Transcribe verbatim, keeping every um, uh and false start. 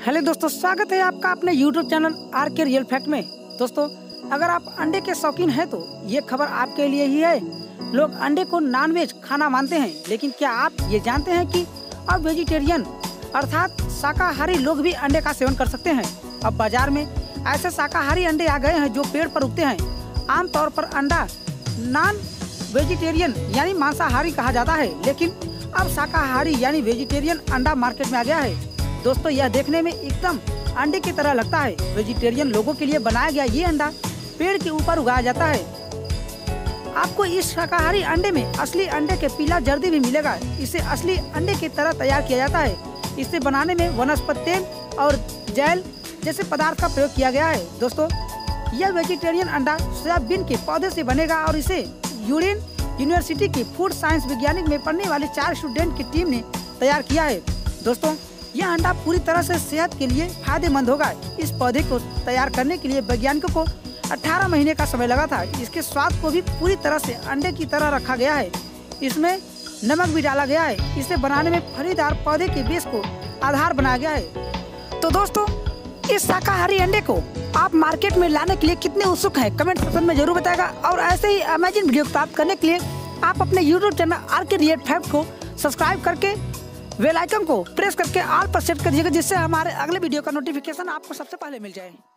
Hello दोस्तों, स्वागत है आपका अपने YouTube channel R K real fact में। दोस्तों, अगर आप अंडे के शौकीन हैं तो ये खबर आपके लिए ही है। लोग अंडे को नॉनवेज खाना मानते हैं, लेकिन क्या आप ये जानते हैं कि अब वेजिटेरियन अर्थात शाकाहारी लोग भी अंडे का सेवन कर सकते हैं। अब बाजार में ऐसे शाकाहारी अंडे आ गए हैं जो पेड़ पर उगते हैं। आमतौर पर अंडा नॉन वेजिटेरियन यानी मांसाहारी कहा जाता है, लेकिन अब शाकाहारी यानी वेजिटेरियन अंडा मार्केट में आ गया है। दोस्तों, यह देखने में एकदम अंडे की तरह लगता है। वेजिटेरियन लोगों के लिए बनाया गया ये अंडा पेड़ के ऊपर उगाया जाता है। आपको इस शाकाहारी अंडे में असली अंडे के पीला जर्दी भी मिलेगा। इसे असली अंडे की तरह तैयार किया जाता है। इसे बनाने में वनस्पति तेल और जेल जैसे पदार्थ का प्रयोग किया गया है। दोस्तों, यह वेजिटेरियन अंडा सोयाबीन के पौधे से बनेगा और इसे यूरेन यूनिवर्सिटी की फूड साइंस वैज्ञानिक में पढ़ने वाले चार स्टूडेंट की टीम ने तैयार किया है। दोस्तों, यह अंडा पूरी तरह से सेहत के लिए फायदेमंद होगा। इस पौधे को तैयार करने के लिए वैज्ञानिकों को अठारह महीने का समय लगा था। इसके स्वाद को भी पूरी तरह से अंडे की तरह रखा गया है। इसमें नमक भी डाला गया है। इसे बनाने में फलीदार पौधे के बेस को आधार बनाया गया है। तो दोस्तों, इस शाकाहारी अंडे को आप मार्केट में लाने के लिए कितने उत्सुक हैं, कमेंट सेक्शन में जरूर बताएगा। और ऐसे ही अमेजिंग वीडियो प्राप्त करने के लिए आप अपने YouTube channel R K real fact को सब्सक्राइब करके बेल आइकन को प्रेस करके ऑल पर सेट कर दीजिएगा, जिससे हमारे अगले वीडियो का नोटिफिकेशन आपको सबसे पहले मिल जाए।